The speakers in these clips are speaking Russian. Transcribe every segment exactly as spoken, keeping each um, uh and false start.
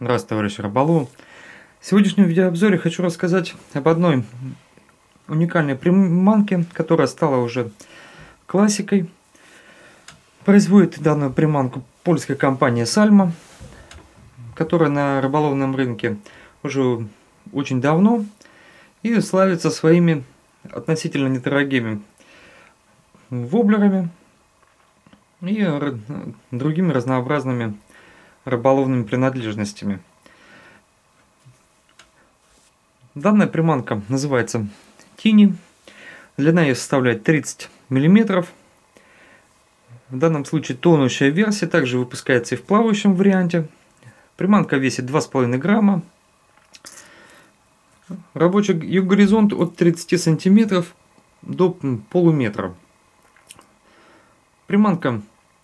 Здравствуйте, товарищи рыболовы. В сегодняшнем видеообзоре хочу рассказать об одной уникальной приманке, которая стала уже классикой. Производит данную приманку польская компания Salmo, которая на рыболовном рынке уже очень давно и славится своими относительно недорогими воблерами и другими разнообразными рыболовными принадлежностями. Данная приманка называется Tiny. Длина ее составляет тридцать миллиметров. В данном случае тонущая версия, также выпускается и в плавающем варианте. Приманка весит два с половиной грамма. Рабочий ее горизонт от тридцати сантиметров до полуметра. Приманка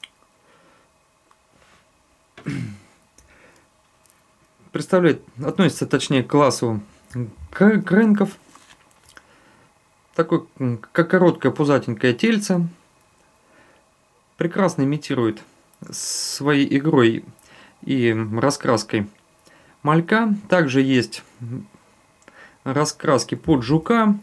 представляет, относится точнее к классу кренков. Такой, как короткое пузатенькое тельце. Прекрасно имитирует своей игрой и раскраской малька. Также есть раскраски под жука.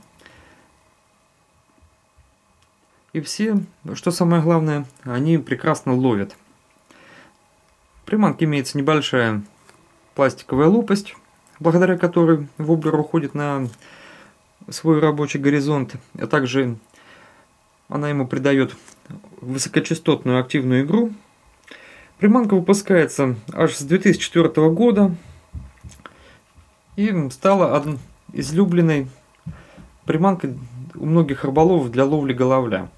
И все, что самое главное, они прекрасно ловят. В приманке имеется небольшая пластиковая лопасть, благодаря которой воблер уходит на свой рабочий горизонт, а также она ему придает высокочастотную активную игру. Приманка выпускается аж с две тысячи четвёртого года и стала излюбленной приманкой у многих рыболовов для ловли головля.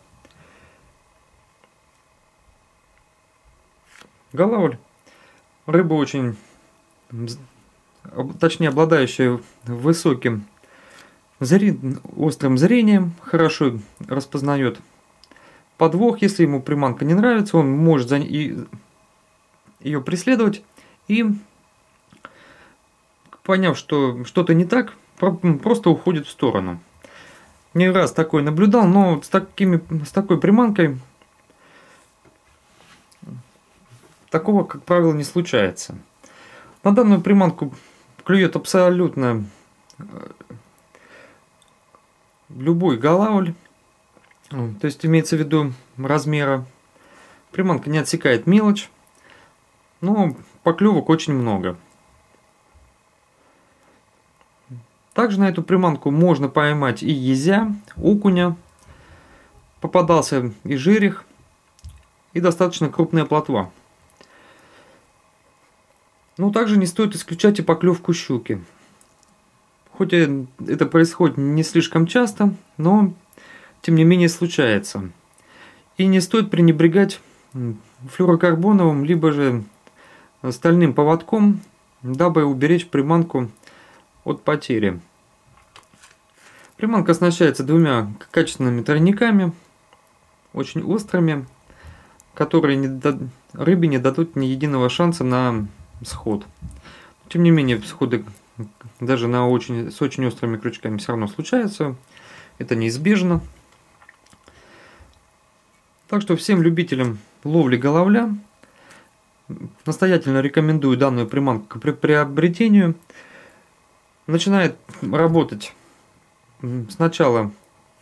Головль — рыба очень, точнее обладающая высоким зри... острым зрением, хорошо распознает подвох. Если ему приманка не нравится, он может за... и... ее преследовать и, поняв, что что-то не так, просто уходит в сторону. Не раз такой наблюдал, но с, такими... с такой приманкой такого, как правило, не случается. На данную приманку клюет абсолютно любой головль, то есть имеется в виду размера. Приманка не отсекает мелочь, но поклевок очень много. Также на эту приманку можно поймать и езя, окуня, попадался и жерех, и достаточно крупная плотва. Но также не стоит исключать и поклевку щуки. Хоть это происходит не слишком часто, но тем не менее случается. И не стоит пренебрегать флюорокарбоновым либо же стальным поводком, дабы уберечь приманку от потери. Приманка оснащается двумя качественными тройниками, очень острыми, которые не дад... рыбе не дадут ни единого шанса на сход. Тем не менее, сходы даже на очень, с очень острыми крючками все равно случаются. Это неизбежно. Так что всем любителям ловли головля настоятельно рекомендую данную приманку к приобретению. Начинает работать сначала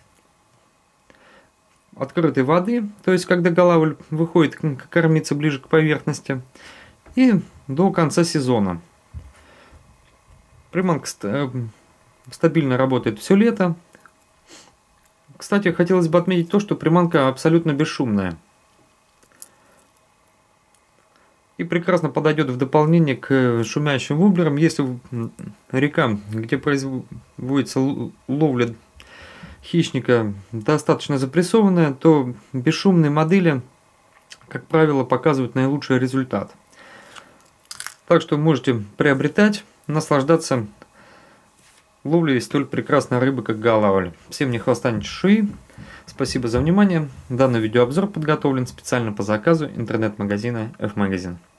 открытой воды, то есть когда головль выходит кормиться ближе к поверхности, и до конца сезона. Приманка стабильно работает все лето. Кстати, хотелось бы отметить то, что приманка абсолютно бесшумная. И прекрасно подойдет в дополнение к шумящим воблерам. Если река, где производится ловля хищника, достаточно запрессованная, то бесшумные модели, как правило, показывают наилучший результат. Так что можете приобретать, наслаждаться ловлей столь прекрасной рыбы, как головль. Всем ни хвоста, ни чешуи. Спасибо за внимание. Данный видеообзор подготовлен специально по заказу интернет-магазина F-Magazine.